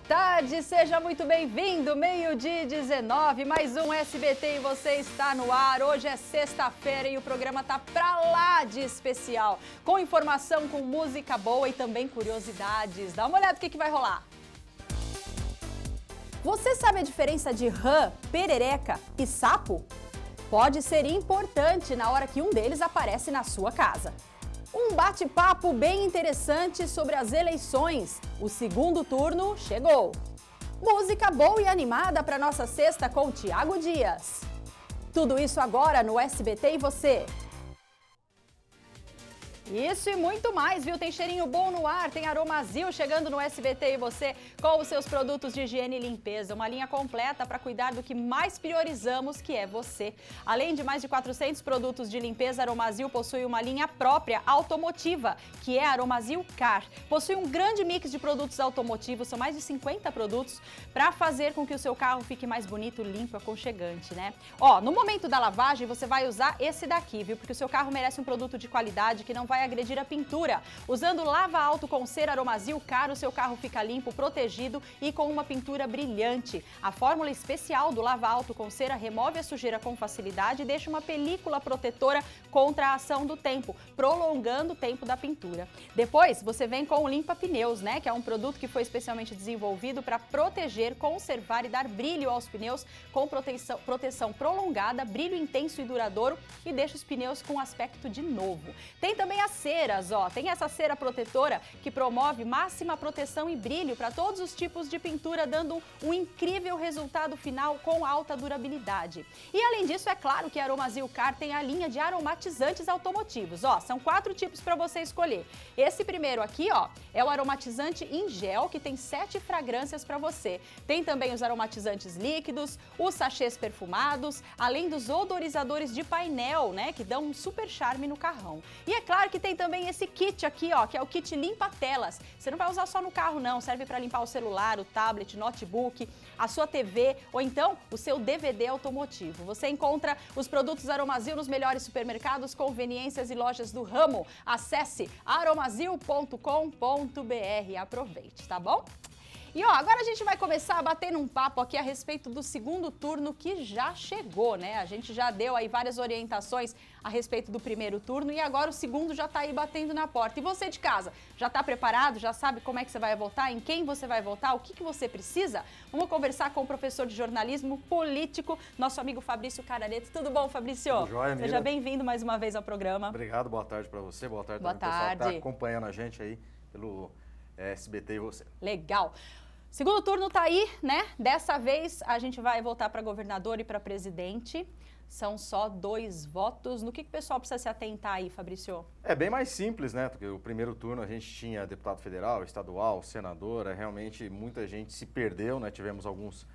tarde, seja muito bem-vindo, meio-dia 19, mais um SBT e você está no ar. Hoje é sexta-feira e o programa tá pra lá de especial, com informação, com música boa e também curiosidades. Dá uma olhada no que vai rolar. Você sabe a diferença de rã, perereca e sapo? Pode ser importante na hora que um deles aparece na sua casa. Um bate-papo bem interessante sobre as eleições. O segundo turno chegou. Música boa e animada para nossa sexta com Thiago Dias. Tudo isso agora no SBT e você. Isso e muito mais, viu? Tem cheirinho bom no ar, tem Aromazil chegando no SBT e você com os seus produtos de higiene e limpeza. Uma linha completa para cuidar do que mais priorizamos, que é você. Além de mais de 400 produtos de limpeza, Aromazil possui uma linha própria automotiva, que é a Aromazil Car. Possui um grande mix de produtos automotivos, são mais de 50 produtos, para fazer com que o seu carro fique mais bonito, limpo, aconchegante, né? Ó, no momento da lavagem, você vai usar esse daqui, viu? Porque o seu carro merece um produto de qualidade que não vai agredir a pintura. Usando Lava Alto com cera Aromazil Car, o seu carro fica limpo, protegido e com uma pintura brilhante. A fórmula especial do Lava Alto com cera remove a sujeira com facilidade e deixa uma película protetora contra a ação do tempo, prolongando o tempo da pintura. Depois, você vem com o Limpa Pneus, né? Que é um produto que foi especialmente desenvolvido para proteger, conservar e dar brilho aos pneus com proteção prolongada, brilho intenso e duradouro e deixa os pneus com aspecto de novo. Tem também as ceras, ó, tem essa cera protetora que promove máxima proteção e brilho para todos os tipos de pintura, dando um incrível resultado final com alta durabilidade. E além disso, é claro que a Aromazil Car tem a linha de aromatizantes automotivos, ó, são 4 tipos para você escolher. Esse primeiro aqui, ó, é o aromatizante em gel, que tem 7 fragrâncias para você. Tem também os aromatizantes líquidos, os sachês perfumados, além dos odorizadores de painel, né, que dão um super charme no carrão. E é claro que tem também esse kit aqui, ó, que é o kit limpa telas. Você não vai usar só no carro, não. Serve para limpar o celular, o tablet, notebook, a sua TV ou então o seu DVD automotivo. Você encontra os produtos Aromazil nos melhores supermercados, conveniências e lojas do ramo. Acesse aromazil.com.br. Aproveite, tá bom? E ó, agora a gente vai começar a bater num papo aqui a respeito do segundo turno que já chegou, né? A gente já deu aí várias orientações a respeito do primeiro turno e agora o segundo já tá aí batendo na porta. E você de casa, já tá preparado? Já sabe como é que você vai votar? Em quem você vai votar? O que você precisa? Vamos conversar com o professor de jornalismo político, nosso amigo Fabrício Carareto. Tudo bom, Fabrício? Tudo jóia, Mira. Seja bem-vindo mais uma vez ao programa. Obrigado, boa tarde para você, boa tarde para o pessoal que tá acompanhando a gente aí pelo SBT e você. Legal. Segundo turno tá aí, né? Dessa vez a gente vai votar para governador e para presidente. São só 2 votos. No que o pessoal precisa se atentar aí, Fabrício? É bem mais simples, né? Porque o primeiro turno a gente tinha deputado federal, estadual, senadora. Realmente muita gente se perdeu, né? Tivemos alguns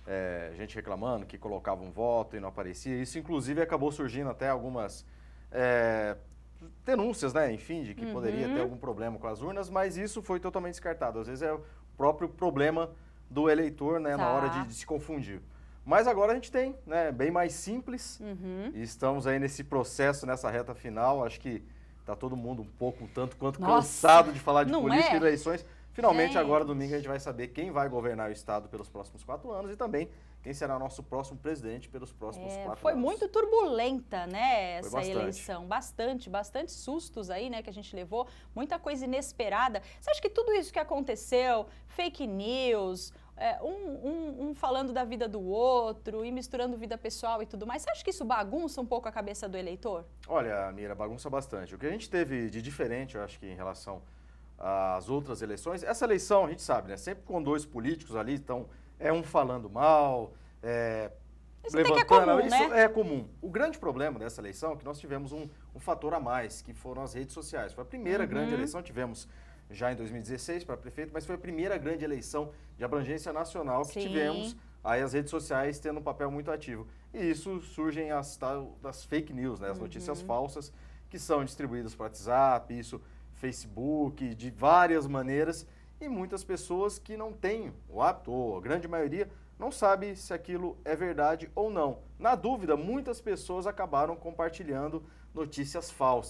gente reclamando que colocava um voto e não aparecia. Isso, inclusive, acabou surgindo até algumas denúncias, né? Enfim, de que poderia ter algum problema com as urnas, mas isso foi totalmente descartado. Às vezes é o próprio problema do eleitor, né? Na hora de se confundir. Mas agora a gente tem, né? Bem mais simples. E estamos aí nesse processo, nessa reta final. Acho que tá todo mundo um pouco, tanto quanto cansado de falar de política e eleições. Finalmente, agora domingo, a gente vai saber quem vai governar o estado pelos próximos 4 anos e também quem será nosso próximo presidente pelos próximos 4 anos. Foi muito turbulenta, né, essa eleição. Bastante sustos aí, né, que a gente levou, muita coisa inesperada. Você acha que tudo isso que aconteceu, fake news, um falando da vida do outro e misturando vida pessoal e tudo mais, você acha que isso bagunça um pouco a cabeça do eleitor? Olha, Mira, bagunça bastante. O que a gente teve de diferente, eu acho que em relação às outras eleições, essa eleição, a gente sabe, né, sempre com 2 políticos ali, então um falando mal, isso levantando, é comum, isso né? É comum. O grande problema dessa eleição é que nós tivemos um fator a mais, que foram as redes sociais. Foi a primeira grande eleição, tivemos já em 2016 para prefeito, mas foi a primeira grande eleição de abrangência nacional que tivemos aí as redes sociais tendo um papel muito ativo. E isso surgem das fake news, né? As notícias falsas que são distribuídas por WhatsApp, Facebook, de várias maneiras, e muitas pessoas que não têm o hábito, ou a grande maioria, não sabe se aquilo é verdade ou não. Na dúvida, muitas pessoas acabaram compartilhando notícias falsas.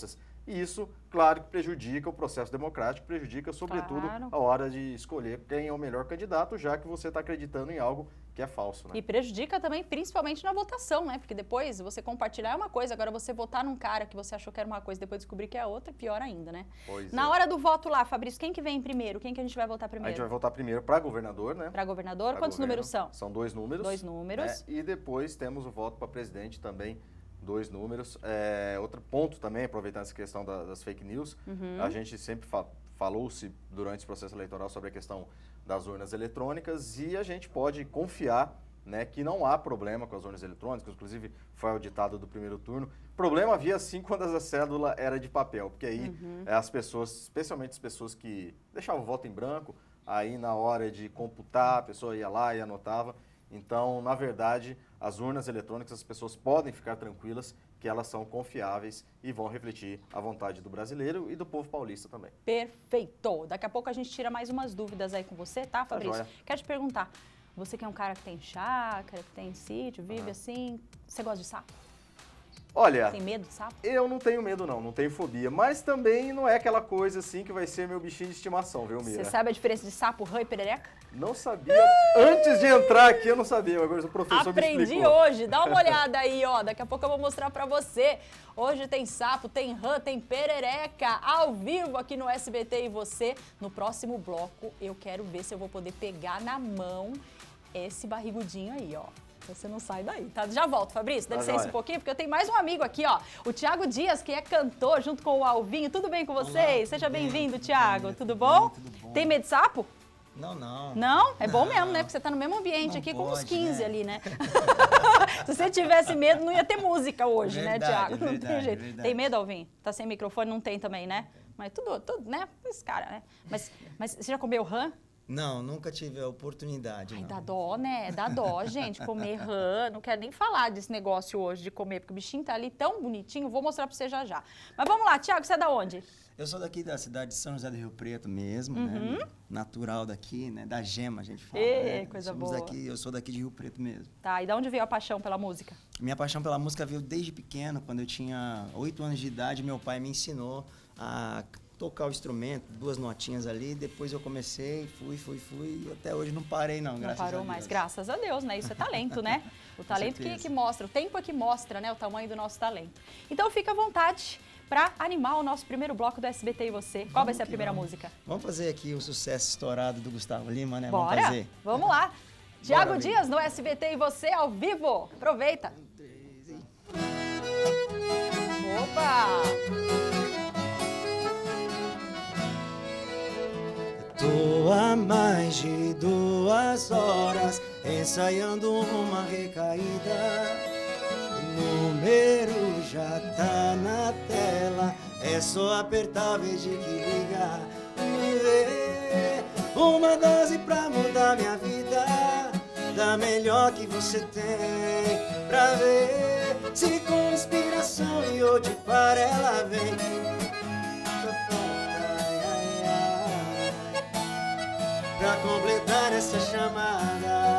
e isso, claro, que prejudica o processo democrático, prejudica, sobretudo, a hora de escolher quem é o melhor candidato, já que você está acreditando em algo que é falso, né? E prejudica também, principalmente na votação, né? Porque depois você compartilhar é uma coisa, agora você votar num cara que você achou que era uma coisa, depois descobrir que é outra, pior ainda, né? Pois na hora do voto lá, Fabrício, quem que vem primeiro? Quem que a gente vai votar primeiro? A gente vai votar primeiro para governador, né? Para governador, quantos números são? São 2 números. 2 números. Né? E depois temos o voto para presidente também, 2 números. Outro ponto também, aproveitando essa questão das fake news, a gente sempre falou-se durante esse processo eleitoral sobre a questão das urnas eletrônicas e a gente pode confiar, né, que não há problema com as urnas eletrônicas, inclusive foi o ditado do primeiro turno. Problema havia sim quando a cédula era de papel, porque aí as pessoas, especialmente as pessoas que deixavam o voto em branco, aí na hora de computar a pessoa ia lá e anotava. Então, na verdade, as urnas eletrônicas, as pessoas podem ficar tranquilas que elas são confiáveis e vão refletir a vontade do brasileiro e do povo paulista também. Perfeito! Daqui a pouco a gente tira mais umas dúvidas aí com você, tá, Fabrício? Tá, quero te perguntar, você que é um cara que tem chácara, que tem sítio, vive assim, você gosta de sapo? Olha, tem medo de sapo? Eu não tenho medo não tenho fobia, mas também não é aquela coisa assim que vai ser meu bichinho de estimação, viu, Mira? Você sabe a diferença de sapo, rã e perereca? Não sabia. Antes de entrar aqui eu não sabia, agora o professor me explicou. Aprendi hoje, dá uma olhada aí, ó, daqui a pouco eu vou mostrar pra você. Hoje tem sapo, tem rã, tem perereca, ao vivo aqui no SBT e você. No próximo bloco eu quero ver se eu vou poder pegar na mão esse barrigudinho aí, ó. Você não sai daí, tá? Já volto, Fabrício, dá licença um pouquinho, porque eu tenho mais um amigo aqui, ó. O Thiago Dias, que é cantor, junto com o Alvinho. Tudo bem com vocês? Olá, seja bem-vindo, Thiago. Tudo bom? Tudo bom. Tem medo de sapo? Não. Não? É bom mesmo, né? Porque você tá no mesmo ambiente Não aqui pode, com uns 15 né? ali, né? Se você tivesse medo, não ia ter música hoje, Verdade, né, Thiago? Não verdade, tem jeito. verdade. Tem medo, Alvinho? Tá sem microfone? Não tem também, né? Mas tudo, né? Esse cara, né? Mas você já comeu rã? Não, nunca tive a oportunidade. Ai, não. dá dó, né? Dá dó, gente, comer rã. Não quero nem falar desse negócio hoje de comer, porque o bichinho tá ali tão bonitinho. Vou mostrar pra você já já. Mas vamos lá, Thiago, você é da onde? Eu sou daqui da cidade de São José do Rio Preto mesmo, né? Natural daqui, né? Da Gema, a gente fala. Né? Coisa Somos boa. Daqui, eu sou daqui de Rio Preto mesmo. Tá, e da onde veio a paixão pela música? Minha paixão pela música veio desde pequeno. Quando eu tinha 8 anos de idade, meu pai me ensinou a tocar o instrumento, 2 notinhas ali, depois eu comecei, fui, e até hoje não parei não, graças a Deus. Não parou mais, graças a Deus, né? Isso é talento, né? O talento que mostra, o tempo é que mostra, né, o tamanho do nosso talento. Então fica à vontade para animar o nosso primeiro bloco do SBT e você. Qual vai ser a primeira música? Vamos fazer aqui o sucesso estourado do Gustavo Lima, né? Bora, vamos fazer. vamos lá. Thiago Dias no SBT e você ao vivo. Aproveita. Opa! Tô há mais de 2 horas ensaiando uma recaída. O número já tá na tela, é só apertar, veja que liga. Me vê, uma dose pra mudar minha vida, da melhor que você tem, pra ver se com inspiração e hoje para ela vem. Pra completar essa chamada,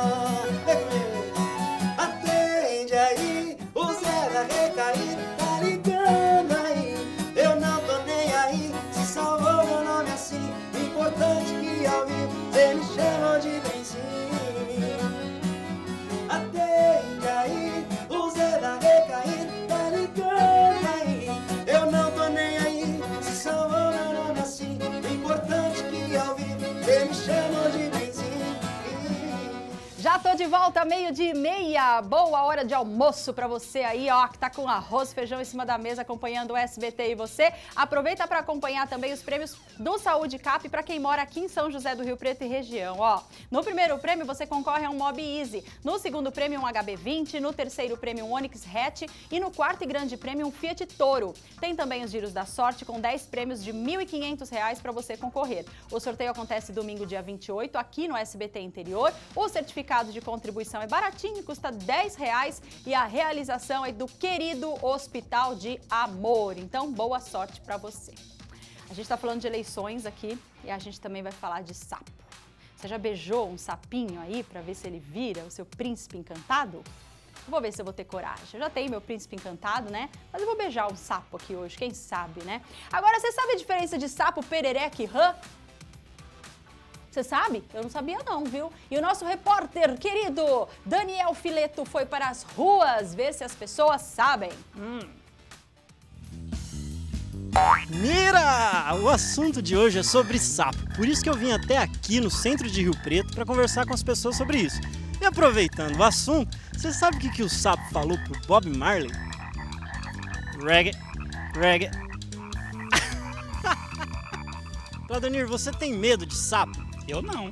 atende aí, o Zé da recaída tá ligando aí. Eu não tô nem aí, se salvou meu nome assim. O importante que ao vivo cê me chamou de benzinho. Atende aí, o Zé da recaída tá ligando aí. Eu não tô nem aí, se salvou meu nome assim. O importante que ao vivo cê me chamou de benzinho. Já tô de volta, 12:30. Boa hora de almoço pra você aí, ó, que tá com arroz, feijão em cima da mesa acompanhando o SBT e você. Aproveita pra acompanhar também os prêmios do Saúde Cap pra quem mora aqui em São José do Rio Preto e região, ó. No primeiro prêmio você concorre a um Mob Easy, no segundo prêmio um HB20, no terceiro prêmio um Onix Hatch e no quarto e grande prêmio um Fiat Toro. Tem também os giros da sorte com 10 prêmios de R$ 1.500 pra você concorrer. O sorteio acontece domingo, dia 28, aqui no SBT Interior. O certificado de contribuição é baratinho, custa R$10 e a realização é do querido Hospital de Amor. Então, boa sorte para você. A gente está falando de eleições aqui e a gente também vai falar de sapo. Você já beijou um sapinho aí para ver se ele vira o seu príncipe encantado? Vou ver se eu vou ter coragem. Eu já tenho meu príncipe encantado, né? Mas eu vou beijar um sapo aqui hoje, quem sabe, né? Agora, você sabe a diferença de sapo, perereca e rã? Você sabe? Eu não sabia não, viu? E o nosso repórter querido Daniel Fileto foi para as ruas ver se as pessoas sabem. Mira! O assunto de hoje é sobre sapo. Por isso que eu vim até aqui no centro de Rio Preto para conversar com as pessoas sobre isso. E aproveitando o assunto, você sabe o que o sapo falou pro Bob Marley? Reggae, reggae. Claudemir, você tem medo de sapo? Eu não.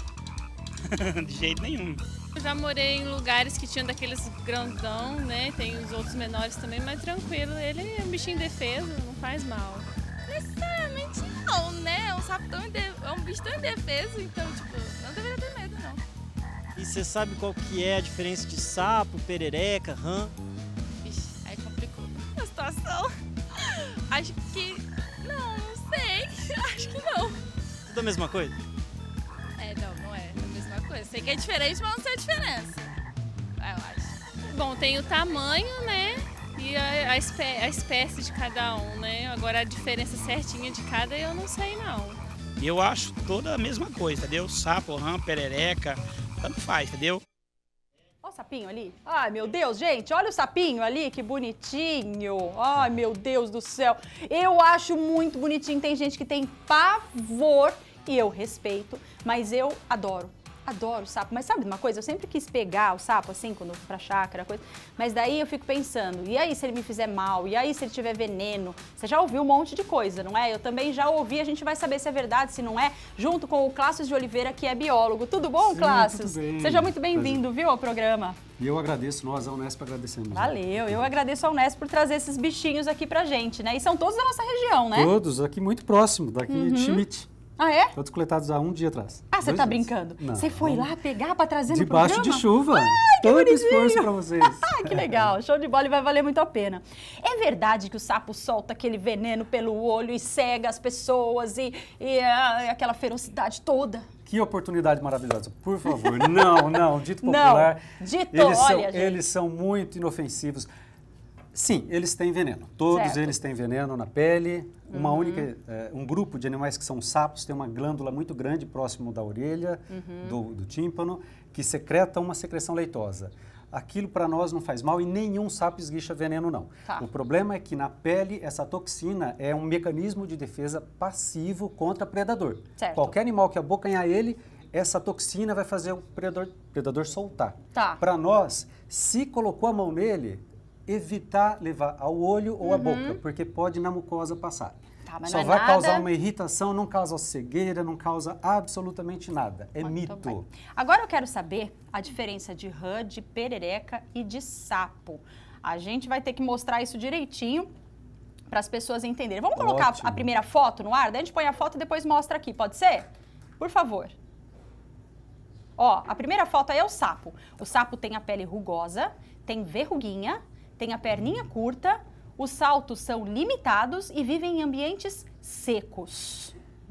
De jeito nenhum. Eu já morei em lugares que tinham daqueles grandão, né? Tem os outros menores também, mas tranquilo. Ele é um bichinho indefeso, não faz mal. Necessariamente não, né? É um sapo é um bicho tão indefeso, então, tipo, não deveria ter medo, não. E você sabe qual que é a diferença de sapo, perereca, rã? Vixe, aí complicou a situação. Acho que... não sei. Acho que não. Tudo a mesma coisa? Não é a mesma coisa. Sei que é diferente, mas não sei a diferença. Eu acho. Bom, tem o tamanho, né? E a espécie de cada um, né? Agora a diferença certinha de cada eu não sei não. Eu acho toda a mesma coisa, entendeu? Sapo, rã, perereca, tanto faz, entendeu? Olha o sapinho ali. Ai, meu Deus, gente, olha o sapinho ali, que bonitinho. Ai, meu Deus do céu. Eu acho muito bonitinho. Tem gente que tem pavor e eu respeito, mas eu adoro. Adoro sapo, mas sabe de uma coisa? Eu sempre quis pegar o sapo assim, quando eu fui pra chácara, coisa. Mas daí eu fico pensando, e aí se ele me fizer mal? E aí se ele tiver veneno? Você já ouviu um monte de coisa, não é? Eu também já ouvi, a gente vai saber se é verdade, se não é, junto com o Clássius de Oliveira, que é biólogo. Tudo bom, Sim, Clássius? tudo bem. Seja muito bem-vindo, viu, ao programa. E eu agradeço, nós, a Unesp, agradecemos. Valeu, eu agradeço ao Unesp por trazer esses bichinhos aqui pra gente, né? E são todos da nossa região, né? Todos, aqui muito próximo, daqui de Schmidt. Ah, é? Todos coletados há um dia atrás. Ah, você 2 tá dias. brincando? Não. Você foi lá pegar pra trazer no programa? Debaixo de chuva. Ai, que Todo bonitinho. esforço pra vocês. Ai, que legal, show de bola e vai valer muito a pena. É verdade que o sapo solta aquele veneno pelo olho e cega as pessoas e aquela ferocidade toda? Que oportunidade maravilhosa. Por favor, não, dito popular. Não, dito, olha, gente. Eles são muito inofensivos. Sim, eles têm veneno. Todos Certo. eles têm veneno na pele. Um grupo de animais que são sapos tem uma glândula muito grande próximo da orelha, do tímpano, que secreta uma secreção leitosa. Aquilo para nós não faz mal e nenhum sapo esguicha veneno, não. Tá. O problema é que na pele essa toxina é um mecanismo de defesa passivo contra predador. Certo. Qualquer animal que abocanhar ele, essa toxina vai fazer o predador soltar. Tá. Para nós, se colocou a mão nele, evitar levar ao olho ou à boca, porque pode na mucosa passar. Tá, mas Só não é vai nada... causar uma irritação, não causa cegueira, não causa absolutamente nada. É Muito mito. bem. Agora eu quero saber a diferença de rã, de perereca e de sapo. A gente vai ter que mostrar isso direitinho para as pessoas entenderem. Vamos colocar Ótimo. a primeira foto no ar? Daí a gente põe a foto e depois mostra aqui, pode ser? Por favor. Ó, a primeira foto aí é o sapo. O sapo tem a pele rugosa, tem verruguinha, tem a perninha curta, os saltos são limitados e vivem em ambientes secos.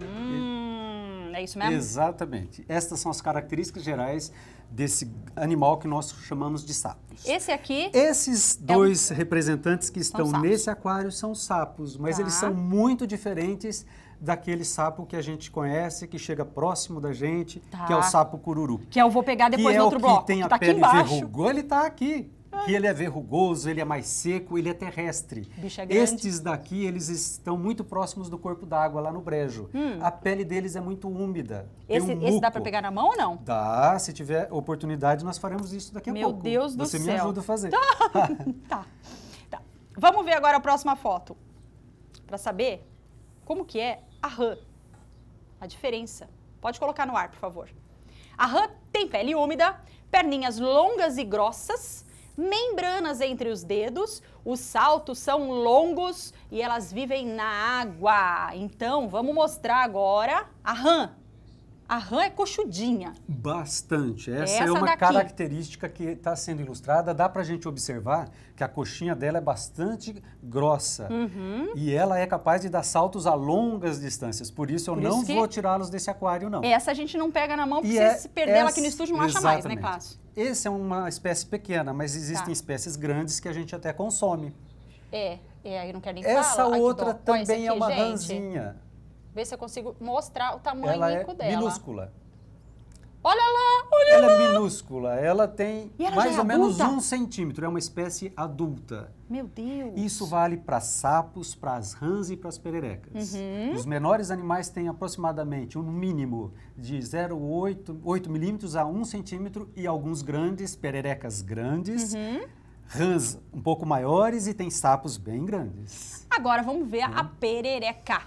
É isso mesmo? Exatamente. Estas são as características gerais desse animal que nós chamamos de sapos. Esse aqui... Esses dois representantes que estão sapos. nesse aquário são sapos, mas Tá. eles são muito diferentes daquele sapo que a gente conhece, que chega próximo da gente, Tá. que é o sapo cururu. Que eu vou pegar depois que no outro é o bloco. que tem a tá aqui pele embaixo. verrugosa, ele está aqui. Que ele é verrugoso, ele é mais seco, ele é terrestre. Bicho é grande. Estes daqui, eles estão muito próximos do corpo d'água, lá no brejo. A pele deles é muito úmida. tem Esse um dá para muco. pegar na mão ou não? Dá, se tiver oportunidade, nós faremos isso daqui a Meu pouco. Deus do Você me céu. ajuda a fazer. Tá. Vamos ver agora a próxima foto. Para saber como que é a rã. A diferença. Pode colocar no ar, por favor. A rã tem pele úmida, perninhas longas e grossas, membranas entre os dedos, os saltos são longos e elas vivem na água. Então, vamos mostrar agora a rã. A rã é coxudinha. Bastante. Essa é Essa uma daqui. característica que está sendo ilustrada. Dá para a gente observar que a coxinha dela é bastante grossa. E ela é capaz de dar saltos a longas distâncias. Por isso eu Por não isso que- vou tirá-los desse aquário, não. Essa a gente não pega na mão, porque E se perder ela aqui no estúdio não acha mais, né, exatamente. Cláudio? Essa é uma espécie pequena, mas existem Tá. espécies grandes que a gente até consome. Aí não quero nem Essa falar. Ai, que outra dó. Olha esse também é aqui, uma gente. rãzinha. Vê se eu consigo mostrar o tamanho Ela é dela. minúscula. Olha lá, olha Ela lá. é minúscula, ela tem E ela mais já é ou menos adulta? 1 centímetro, é uma espécie adulta. Meu Deus. Isso vale para sapos, para as rãs e para as pererecas. Os menores animais têm aproximadamente um mínimo de 0,8 milímetros a 1 centímetro e alguns grandes, pererecas grandes, rãs um pouco maiores e tem sapos bem grandes. Agora vamos ver a perereca.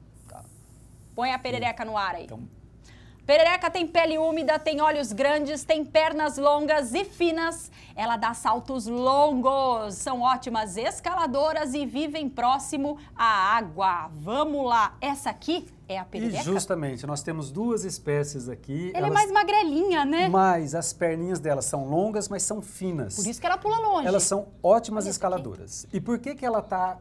Põe a perereca no ar aí. Então, Perereca tem pele úmida, tem olhos grandes, tem pernas longas e finas. Ela dá saltos longos, são ótimas escaladoras e vivem próximo à água. Vamos lá, essa aqui é a e perereca? justamente, nós temos duas espécies aqui. Ela é mais magrelinha, né? Mas as perninhas delas são longas, mas são finas. Por isso que ela pula longe. Elas são ótimas Olha essa escaladoras. E por que ela está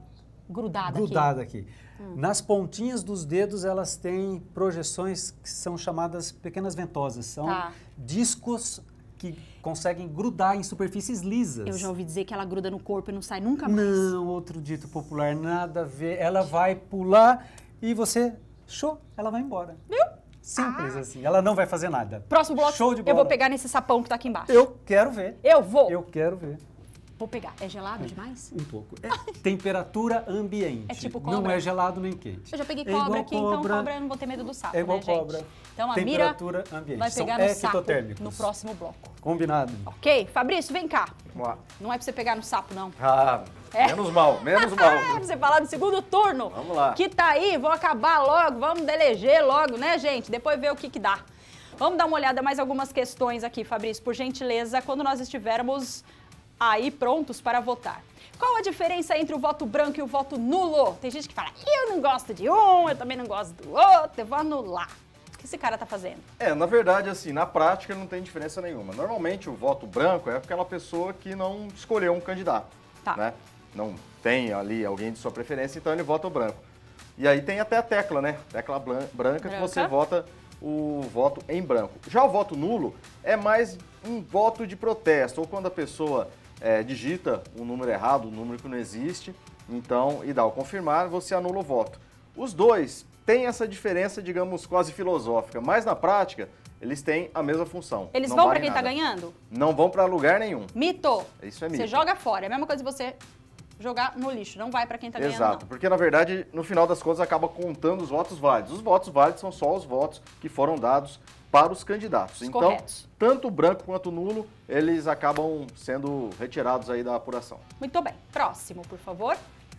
grudada aqui? Nas pontinhas dos dedos, elas têm projeções que são chamadas pequenas ventosas. São Tá. discos que conseguem grudar em superfícies lisas. Eu já ouvi dizer que ela gruda no corpo e não sai nunca mais. Não, outro dito popular, nada a ver. Ela vai pular e você, show, ela vai embora. Viu? Simples assim, ela não vai fazer nada. Próximo bloco, Show de eu bola. vou pegar nesse sapão que tá aqui embaixo. Eu quero ver. Eu vou. Eu quero ver. Vou pegar. É gelado demais? Um pouco. É temperatura ambiente. É tipo Não cobra? é gelado nem quente. Eu já peguei É igual cobra aqui, então cobra eu não vou ter medo do sapo, É igual né, gente? cobra. Então a Temperatura mira ambiente. vai São pegar no sapo ectotérmicos. no próximo bloco. Combinado. Ok? Fabrício, vem cá. Vamos lá. Não é pra você pegar no sapo, não. Ah, É. menos mal, menos mal. É pra você falar do segundo turno. Vamos lá. Que tá aí, vamos acabar logo, vamos deleger logo, né, gente? Depois ver o que dá. Vamos dar uma olhada em mais algumas questões aqui, Fabrício, por gentileza, quando nós estivermos aí prontos para votar. Qual a diferença entre o voto branco e o voto nulo? Tem gente que fala, eu não gosto de um, eu também não gosto do outro, eu vou anular. O que esse cara tá fazendo? Na verdade, assim, na prática não tem diferença nenhuma. Normalmente o voto branco é aquela pessoa que não escolheu um candidato, Tá. né? Não tem ali alguém de sua preferência, então ele vota o branco. E aí tem até a tecla, né? Tecla branca que você vota o voto em branco. Já o voto nulo é mais um voto de protesto, ou quando a pessoa digita um número errado, um número que não existe, então, e dá o confirmar, você anula o voto. Os dois têm essa diferença, digamos, quase filosófica, mas na prática, eles têm a mesma função. Eles não vão pra valem quem tá nada. ganhando? Não vão pra lugar nenhum. Mito. Isso é mito. Você joga fora. É a mesma coisa de você jogar no lixo. Não vai pra quem tá ganhando, Exato, não. porque na verdade, no final das contas, acaba contando os votos válidos. Os votos válidos são só os votos que foram dados para os candidatos. Os Então, corretos. tanto o branco quanto o nulo, eles acabam sendo retirados aí da apuração. Muito bem. Próximo, por favor.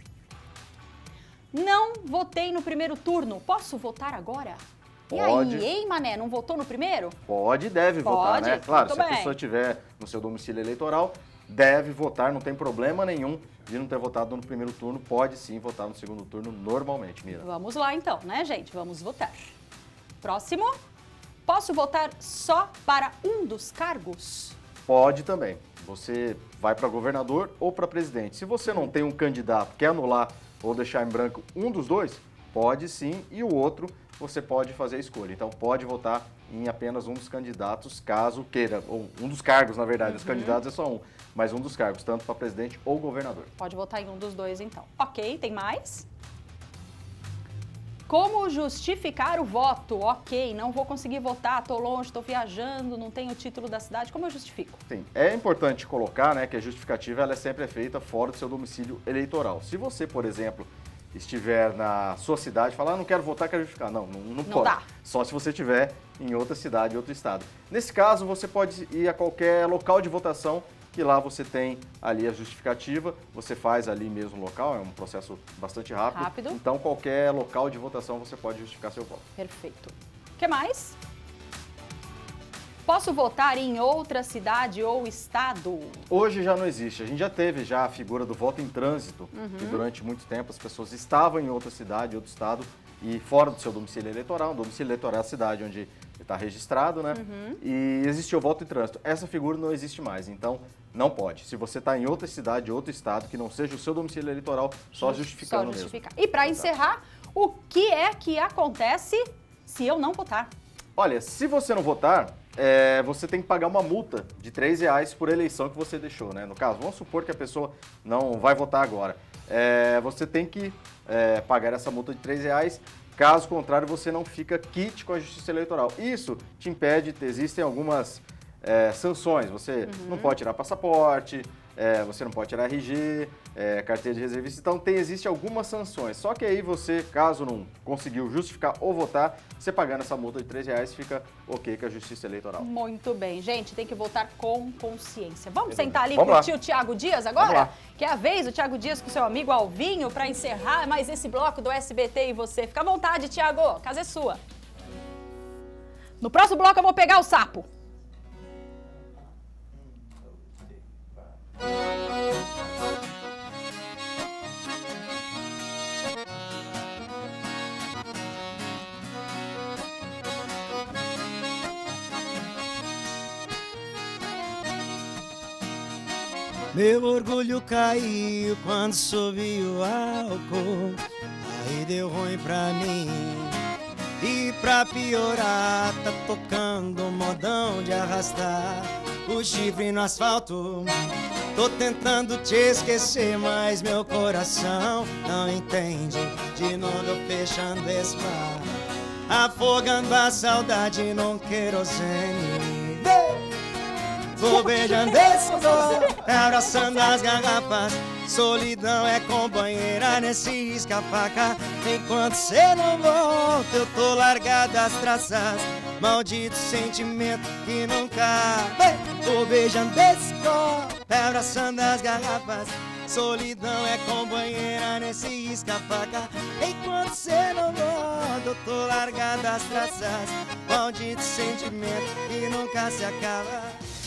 Não votei no primeiro turno. Posso votar agora? E Pode. aí, hein, Mané? Não votou no primeiro? Pode e deve votar, Pode? né? Claro, Muito se a bem. pessoa estiver no seu domicílio eleitoral, deve votar, não tem problema nenhum de não ter votado no primeiro turno, pode sim votar no segundo turno normalmente, Mira. Vamos lá, então, né, gente? Vamos votar. Próximo. Posso votar só para um dos cargos? Pode também. Você vai para governador ou para presidente. Se você não tem um candidato, quer anular ou deixar em branco um dos dois, pode sim, e o outro você pode fazer a escolha. Então pode votar em apenas um dos candidatos, caso queira, ou um dos cargos, na verdade, os candidatos é só um, mas um dos cargos, tanto para presidente ou governador. Pode votar em um dos dois, então. Ok, tem mais? Como justificar o voto? Ok, não vou conseguir votar, tô longe, tô viajando, não tenho o título da cidade. Como eu justifico? Sim, é importante colocar, né, que a justificativa ela é sempre feita fora do seu domicílio eleitoral. Se você, por exemplo, estiver na sua cidade e falar, não quero votar, quero justificar. Não pode. dá. Só se você estiver em outra cidade, outro estado. Nesse caso, você pode ir a qualquer local de votação, que lá você tem ali a justificativa, você faz ali mesmo o local, é um processo bastante rápido. Rápido. Então, qualquer local de votação você pode justificar seu voto. Perfeito. O que mais? Posso votar em outra cidade ou estado? Hoje já não existe. A gente já teve já a figura do voto em trânsito, que durante muito tempo as pessoas estavam em outra cidade, outro estado, e fora do seu domicílio eleitoral. O domicílio eleitoral é a cidade onde está registrado, né? E existiu voto em trânsito. Essa figura não existe mais, então não pode. Se você está em outra cidade, outro estado, que não seja o seu domicílio eleitoral, só justificando mesmo. E para encerrar, o que é que acontece se eu não votar? Olha, se você não votar, você tem que pagar uma multa de R$3 por eleição que você deixou, né? No caso, vamos supor que a pessoa não vai votar agora. Você tem que pagar essa multa de R$3, caso contrário, você não fica quite com a Justiça Eleitoral. Isso te impede, existem algumas sanções. Você não pode tirar passaporte, você não pode tirar RG, carteira de reservista. Então, existem algumas sanções. Só que aí você, caso não conseguiu justificar ou votar, você pagando essa multa de R$3 fica ok com a Justiça Eleitoral. Muito bem, gente, tem que votar com consciência. Vamos sentar ali Vamos com lá. o tio Thiago Dias agora? Que é a vez, o Thiago Dias com seu amigo Alvinho, para encerrar mais esse bloco do SBT e você. Fica à vontade, Thiago, a casa é sua. No próximo bloco eu vou pegar o sapo. Meu orgulho caiu quando subi o álcool, aí deu ruim pra mim. E pra piorar, tá tocando modão de arrastar o chifre no asfalto. Tô tentando te esquecer, mas meu coração não entende. De novo eu fechando esse bar, afogando a saudade num querosene. Vou beijando esse gol, abraçando as garrafas. Solidão é companheira nesse escapaca. Enquanto cê não volta, eu tô largado às traças. Maldito sentimento que nunca vou beijando esse gol, abraçando as garrafas. Solidão é companheira nesse escapaca. Enquanto cê não volta, eu tô largado às traças. Maldito sentimento que nunca se acaba.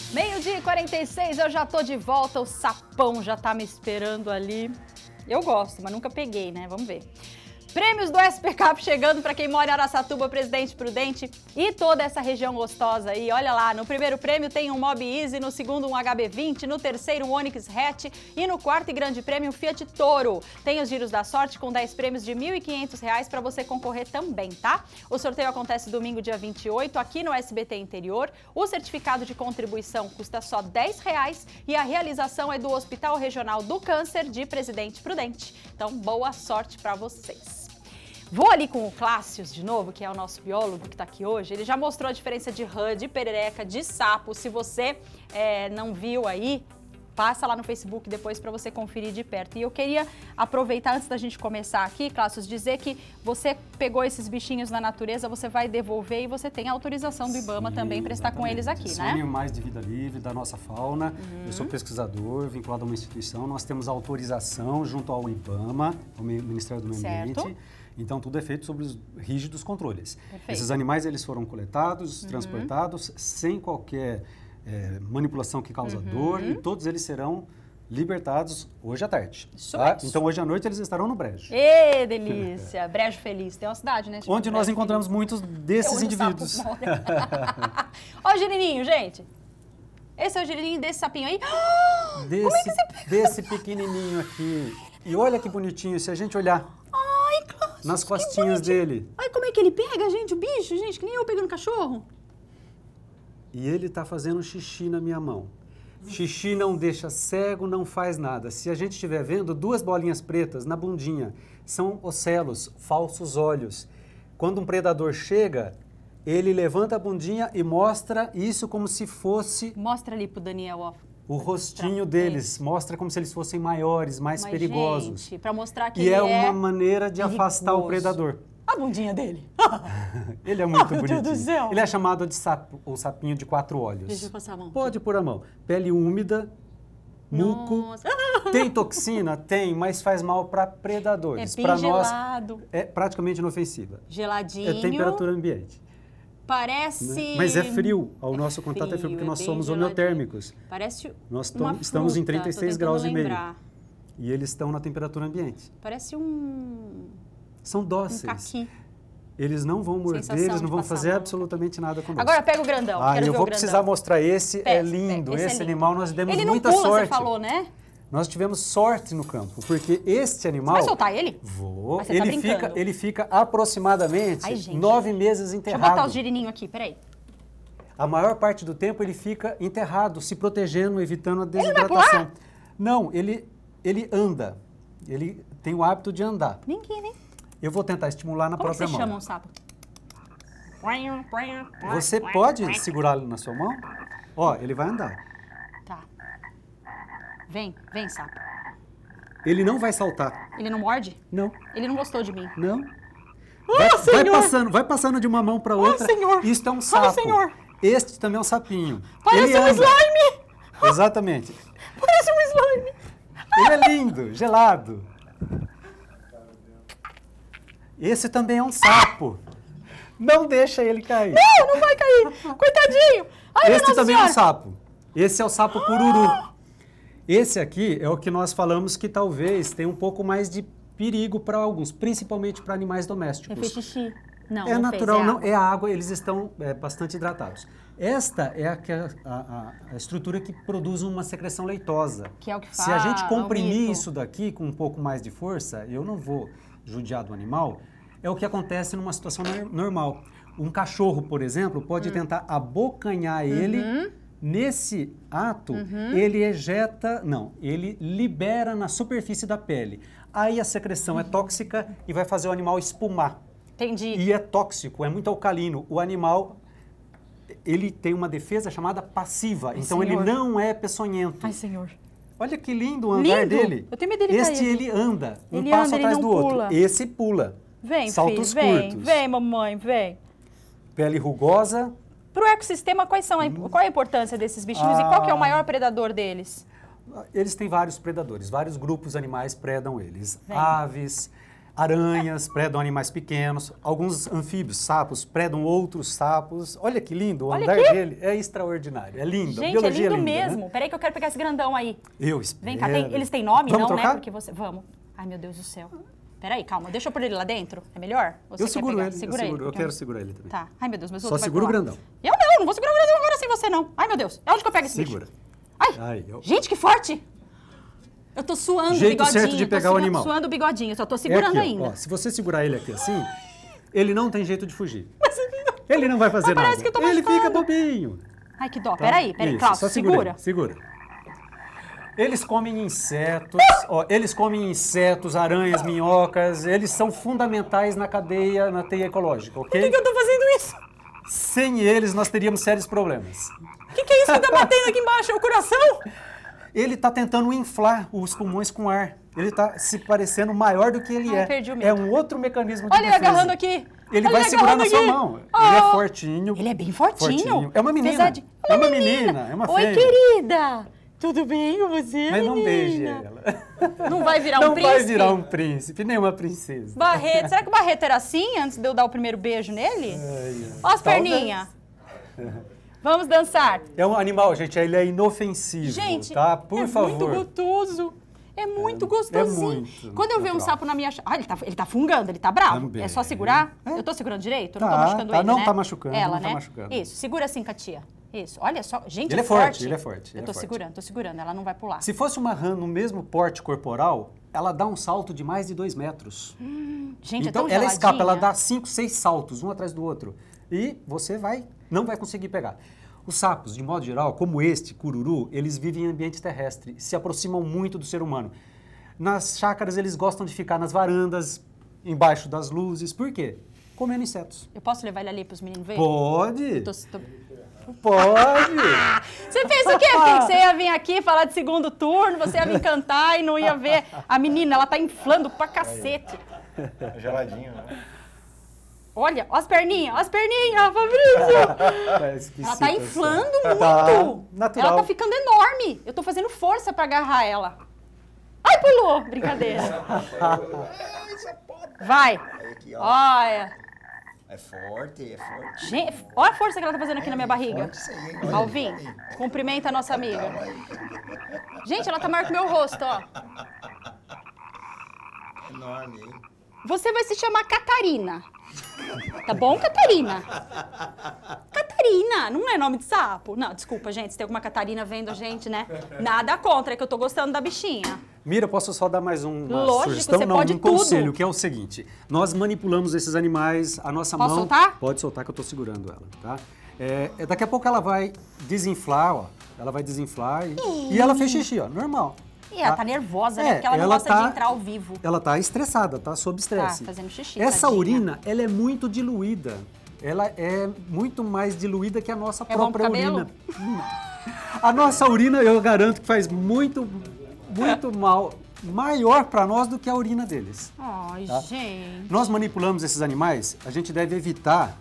12h46, eu já tô de volta, o sapão já tá me esperando ali. Eu gosto, mas nunca peguei, né? Vamos ver. Prêmios do SP Cap chegando para quem mora em Araçatuba, Presidente Prudente e toda essa região gostosa aí. Olha lá, no primeiro prêmio tem um Mobi Easy, no segundo um HB20, no terceiro um Onix Hatch e no quarto e grande prêmio um Fiat Toro. Tem os giros da sorte com 10 prêmios de R$ 1.500 para você concorrer também, tá? O sorteio acontece domingo, dia 28, aqui no SBT Interior. O certificado de contribuição custa só R$ 10 e a realização é do Hospital Regional do Câncer de Presidente Prudente. Então, boa sorte para vocês. Vou ali com o Clássius de novo, que é o nosso biólogo que está aqui hoje. Ele já mostrou a diferença de rã, de perereca, de sapo. Se você não viu aí, passa lá no Facebook depois para você conferir de perto. E eu queria aproveitar, antes da gente começar aqui, Clássius, dizer que você pegou esses bichinhos na natureza, você vai devolver e você tem a autorização do IBAMA também para estar com eles aqui, São né? São animais de vida livre, da nossa fauna. Eu sou pesquisador, vinculado a uma instituição. Nós temos autorização junto ao IBAMA, ao Ministério do Meio Ambiente. Então, tudo é feito sob os rígidos controles. Perfeito. Esses animais, eles foram coletados, transportados, sem qualquer manipulação que causa dor, e todos eles serão libertados hoje à tarde. Tá? Então, hoje à noite, eles estarão no Brejo. Ê, delícia! Brejo Feliz. Tem uma cidade, né? Onde nós encontramos muitos desses indivíduos. Ó o girininho, gente. Esse é o girininho desse sapinho aí. Desse pequenininho aqui. E olha que bonitinho, se a gente olhar nas costinhas dele. Olha como é que ele pega, gente, o bicho, gente, que nem eu pegando cachorro. E ele tá fazendo xixi na minha mão. Xixi não deixa cego, não faz nada. Se a gente estiver vendo duas bolinhas pretas na bundinha, são ocelos, falsos olhos. Quando um predador chega, ele levanta a bundinha e mostra isso como se fosse... Mostra ali pro Daniel, ó. O rostinho deles mostra como se eles fossem maiores, mais perigosos. Gente, pra mostrar que e ele é uma maneira de afastar o predador. A bundinha dele. Ele é muito Meu bonitinho. Deus do céu. Ele é chamado de sapo, ou sapinho de 4 olhos. Deixa eu passar a mão. Pode pôr a mão. Pele úmida, muco. Nossa. Tem toxina? Tem, mas faz mal para predadores. É bem Para gelado. nós, é praticamente inofensiva. Geladinho. É temperatura ambiente. Parece... Né? Mas é frio. O nosso contato é frio porque nós somos homeotérmicos. Parece Nós uma estamos em fruta, 36 tô graus e tentando meio. lembrar. E eles estão na temperatura ambiente. Parece São um dóceis. caqui. Eles não vão morder, Sensação eles não de vão passar fazer a mão. absolutamente nada conosco. Agora pega o grandão. Ah, quero eu ver vou o grandão. precisar mostrar esse, é Pega, lindo. esse é Esse lindo. animal nós demos Ele não muita pula, sorte. você falou, né? Nós tivemos sorte no campo, porque este animal... Vai soltar ele? Vou. Mas você tá brincando. Ele fica aproximadamente Ai, gente. 9 meses Deixa eu enterrado. botar os girininhos aqui, peraí. A maior parte do tempo ele fica enterrado, se protegendo, evitando a não vai desidratação. pular? Não, ele anda. Ele tem o hábito de andar. Ninguém, né? Eu vou tentar estimular na Como que própria você mão. chama um sapo? Você pode segurá-lo na sua mão? Ó, ele vai andar. Tá. Vem, sapo. Ele não vai saltar. Ele não morde? Não, Ele não gostou de mim. não. Senhor! Vai passando de uma mão para outra. Senhor! Isto é um sapo. Senhor! Este também é um sapinho. Parece Ele um anda. slime! Exatamente. Parece um slime! Ele é lindo, gelado. Esse também é um sapo. Não deixa ele cair. Não vai cair! Coitadinho! Ai, Este Nossa também é um Senhora! sapo. Esse é o sapo cururu. Esse aqui é o que nós falamos que talvez tenha um pouco mais de perigo para alguns, principalmente para animais Ele domésticos. fez xixi. Não, É não natural, fez, não, é a água, eles estão bastante hidratados. Esta é a estrutura que produz uma secreção leitosa. Que é o que Se a gente fala, comprimir o mito. isso daqui com um pouco mais de força, eu não vou judiar do animal, é o que acontece numa situação normal. Um cachorro, por exemplo, pode tentar abocanhar ele. Nesse ato, ele ele libera na superfície da pele. Aí a secreção é tóxica e vai fazer o animal espumar. Entendi. E é tóxico, é muito alcalino. O animal, ele tem uma defesa chamada passiva, então senhor. ele não é peçonhento. Ai, senhor. Olha que lindo o andar Lindo! dele. Eu tenho medo dele Este cair. ele anda, um Ele passo anda, ele atrás não do outro. pula. Esse pula. Vem, Saltos filho, vem. curtos. Vem, mamãe, vem. Pele rugosa. Pro ecossistema, qual é a importância desses bichinhos e qual que é o maior predador deles? Eles têm vários predadores, vários grupos animais predam eles. Vem. Aves, aranhas predam animais pequenos, alguns anfíbios, sapos, predam outros sapos. Olha que lindo, o Olha andar aqui. dele é extraordinário, é lindo. a Gente, é biologia lindo linda, mesmo. Né? Peraí que eu quero pegar esse grandão aí. Eu espero. Vem cá, eles têm nome, Vamos não, trocar? né? Porque você... Vamos. Ai, meu Deus do céu. Peraí, calma. Deixa eu pôr ele lá dentro. É melhor? Ou você Eu quer seguro pegar? ele, Segura ele. eu porque quero segurar ele também. Tá. Ai, meu Deus, mas o Só outro vai segura o pular. grandão. Eu não vou segurar o grandão agora sem você, não. Ai, meu Deus. Onde que eu pego esse Segura. bicho? Ai, Ai, eu- gente, que forte. Eu tô suando o Jeito bigodinho. certo de pegar o animal. Suando o bigodinho, só tô É segurando aqui, ó. ainda. Ó, se você segurar ele aqui assim, ele não tem jeito de fugir. Ele não vai fazer Mas parece nada. que eu tô Ele machucando. fica bobinho. Ai, que dó. Tá? Peraí, Isso, Klaus, só segura. Segura. Eles comem insetos, ó, aranhas, minhocas, eles são fundamentais na cadeia, na teia ecológica, ok? Por que eu tô fazendo isso? Sem eles, nós teríamos sérios problemas. O que é isso que tá batendo aqui embaixo? É o coração? Ele está tentando inflar os pulmões com ar. Ele está se parecendo maior do que ele Ai, é. perdi o medo. É um outro mecanismo de Olha ele defesa. agarrando aqui. Ele Olha vai segurar na agarrando sua aqui. mão. Ele Oh. é fortinho. Ele é bem fortinho. É uma menina. Pesadinho. É uma menina. É uma Oi, fêmea. querida. Tudo bem com você, Mas não menina? beije ela. Não vai virar Não um príncipe? vai virar um príncipe, nem uma princesa. Barreto. Será que o Barreto era assim antes de eu dar o primeiro beijo nele? Ó as Talvez. perninhas. Vamos dançar. É um animal, gente. Ele é inofensivo, Gente, tá? Por favor. muito gostoso. É muito gostosinho. muito Quando eu ver um natural. sapo na minha... Ah, ele tá fungando, ele tá bravo. Também. É só segurar? É. Eu tô segurando direito? Eu não Tá, tô machucando tá, ele, não né? tá machucando, Ela, não tá né? machucando. Isso, segura assim, Katia. Isso, olha só. Gente, Ele é forte, ele é forte, Eu ele tô é forte. segurando, ela não vai pular. Se fosse uma rã no mesmo porte corporal, ela dá um salto de mais de 2 metros. Gente, Então, é tão ela escapa, ela geladinha. dá 5, 6 saltos, um atrás do outro. E você não vai conseguir pegar. Os sapos, de modo geral, como este, cururu, eles vivem em ambiente terrestre, se aproximam muito do ser humano. Nas chácaras, eles gostam de ficar nas varandas, embaixo das luzes. Por quê? Comendo insetos. Eu posso levar ele ali pros meninos verem? Pode, Tô- pode. Você fez o quê, filho? Você ia vir aqui falar de segundo turno, você ia vir cantar e não ia ver. A menina, ela tá inflando pra cacete. Geladinho, né? Olha, ó as perninhas, Fabrício. É esquisito, Ela tá inflando essa. muito. Tá, natural. Ela tá ficando enorme. Eu tô fazendo força pra agarrar ela. Ai, pulou. Brincadeira. Vai. Aqui, ó. Olha. É forte, é forte. Gente, olha a força que ela tá fazendo aqui na minha barriga. Forte isso aí, hein? Olha Alvin, aí. cumprimenta a nossa amiga. Gente, ela tá maior que o meu rosto, ó. Enorme, hein? Você vai se chamar Catarina. Tá bom, Catarina? Catarina, não é nome de sapo? Não, desculpa, gente, se tem alguma Catarina vendo a gente, né? Nada contra, é que eu tô gostando da bichinha. Mira, posso só dar mais uma Lógico, sugestão? você Não, pode um conselho, tudo. que é o seguinte. Nós manipulamos esses animais, a nossa Posso mão... soltar? Pode soltar que eu tô segurando ela, tá? Daqui a pouco ela vai desinflar, ó. Ela vai desinflar e ela fez xixi, ó, normal. E ela tá nervosa, né? Porque ela não gosta de entrar ao vivo. Ela tá estressada, tá sob estresse. Tá fazendo xixi, Essa tadinha. urina, ela é muito diluída. Ela é muito mais diluída que a nossa própria urina. A nossa urina, eu garanto que faz muito mal, maior para nós do que a urina deles. Ai, tá? gente. Nós manipulamos esses animais, a gente deve evitar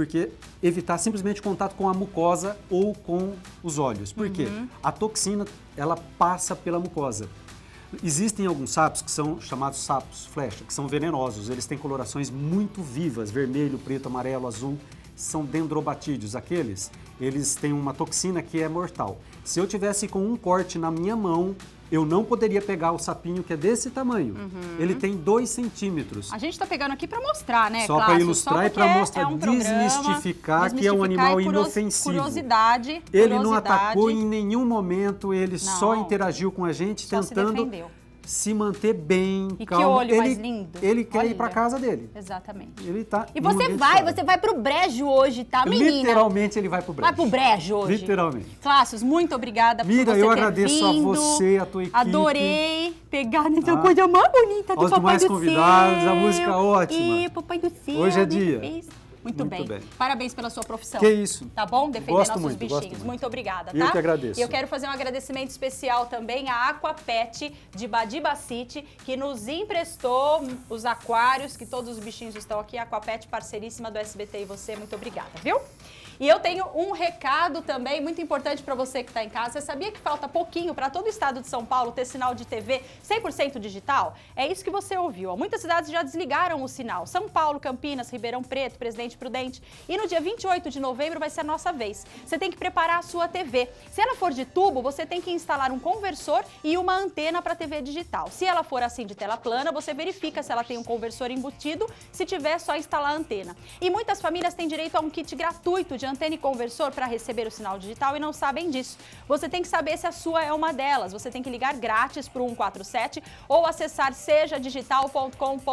simplesmente contato com a mucosa ou com os olhos. Por quê? A toxina, ela passa pela mucosa. Existem alguns sapos que são chamados sapos flecha, que são venenosos. Eles têm colorações muito vivas, vermelho, preto, amarelo, azul. São dendrobatídeos. Aqueles, eles têm uma toxina que é mortal. Se eu tivesse com um corte na minha mão, eu não poderia pegar o sapinho que é desse tamanho. Ele tem 2 centímetros. A gente tá pegando aqui para mostrar, né, Só Clássio? para ilustrar e para mostrar, programa, desmistificar que é um animal inofensivo. Curiosidade. Ele não atacou em nenhum momento, ele só Não. interagiu com a gente, Só se tentando defendeu. se manter bem, E calmo. que olho mais lindo. Ele quer ir para Olha. casa dele. Exatamente. Ele tá E em um você ambiente fora. vai pro brejo hoje, tá, menina? Literalmente ele vai pro brejo. Vai pro brejo hoje. Literalmente. Clássios, muito obrigada por Mira, você eu ter agradeço vindo. a você, a tua equipe. Adorei pegar nessa Ah. coisa mais bonita do Aos Papai demais do convidados, Céu. a música ótima. E Papai do Céu. Hoje é me dia. fez. Muito Muito bem. bem. Parabéns pela sua profissão. Que isso. Tá bom? Defender Gosto nossos muito, gosto bichinhos. muito. Muito obrigada, tá? Eu que agradeço. E eu quero fazer um agradecimento especial também à Aquapet de Badiba City, que nos emprestou os aquários, que todos os bichinhos estão aqui. A Aquapet, parceiríssima do SBT e você. Muito obrigada, viu? E eu tenho um recado também muito importante para você que está em casa. Você sabia que falta pouquinho para todo o estado de São Paulo ter sinal de TV 100% digital? É isso que você ouviu. Ó. Muitas cidades já desligaram o sinal. São Paulo, Campinas, Ribeirão Preto, Presidente Prudente. E no dia 28 de novembro vai ser a nossa vez. Você tem que preparar a sua TV. Se ela for de tubo, você tem que instalar um conversor e uma antena para TV digital. Se ela for assim de tela plana, você verifica se ela tem um conversor embutido. Se tiver, é só instalar a antena. E muitas famílias têm direito a um kit gratuito de antena e conversor para receber o sinal digital e não sabem disso. Você tem que saber se a sua é uma delas. Você tem que ligar grátis para o 147 ou acessar sejadigital.com.br.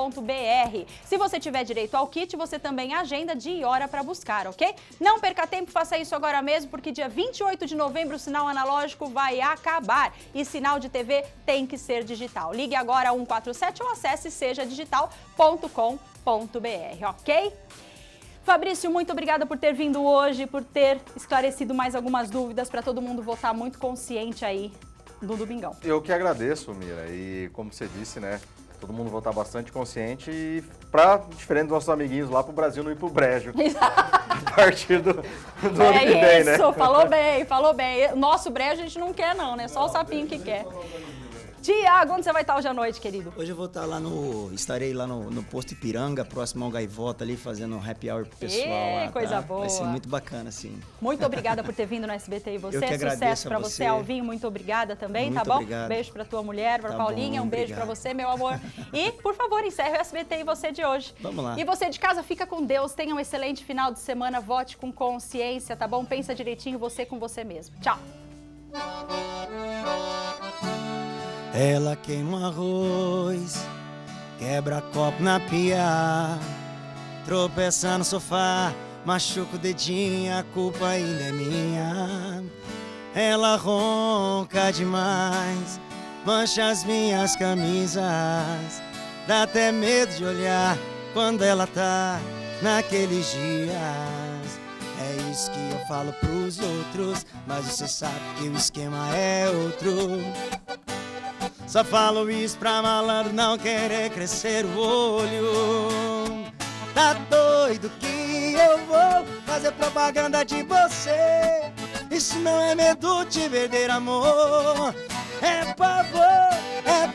Se você tiver direito ao kit, você também agenda dia e hora para buscar, ok? Não perca tempo, faça isso agora mesmo, porque dia 28 de novembro o sinal analógico vai acabar e sinal de TV tem que ser digital. Ligue agora 147 ou acesse sejadigital.com.br, ok? Fabrício, muito obrigada por ter vindo hoje, por ter esclarecido mais algumas dúvidas para todo mundo votar muito consciente aí no Domingão. Eu que agradeço, Mira, e como você disse, né, todo mundo votar bastante consciente e diferente dos nossos amiguinhos lá pro Brasil não ir pro brejo. A partir do ano que vem, né? Isso, falou bem, falou bem. Nosso brejo a gente não quer não, né? Só o sapinho que quer. Tiago, onde você vai estar hoje à noite, querido? Hoje eu vou estar lá estarei lá no posto Ipiranga, próximo ao Gaivota ali, fazendo um happy hour pro pessoal lá, coisa tá? boa. Vai ser muito bacana, sim. Muito obrigada por ter vindo no SBT e você. Eu que agradeço Sucesso pra você, Alvinho. Muito obrigada também, Muito tá bom? obrigado. Beijo pra tua mulher, pra Tá Paulinha. bom, Um beijo pra obrigado. você, meu amor. E, por favor, encerre o SBT e você de hoje. Vamos lá. E você de casa, fica com Deus. Tenha um excelente final de semana. Vote com consciência, tá bom? Pensa direitinho você com você mesmo. Tchau. Ela queima arroz, quebra copo na pia, tropeça no sofá, machuca o dedinho, a culpa ainda é minha. Ela ronca demais, mancha as minhas camisas, dá até medo de olhar quando ela tá naqueles dias. É isso que eu falo pros outros, mas você sabe que o esquema é outro. Só falo isso pra malandro não querer crescer o olho. Tá doido que eu vou fazer propaganda de você? Isso não é medo de perder amor, é pavor, é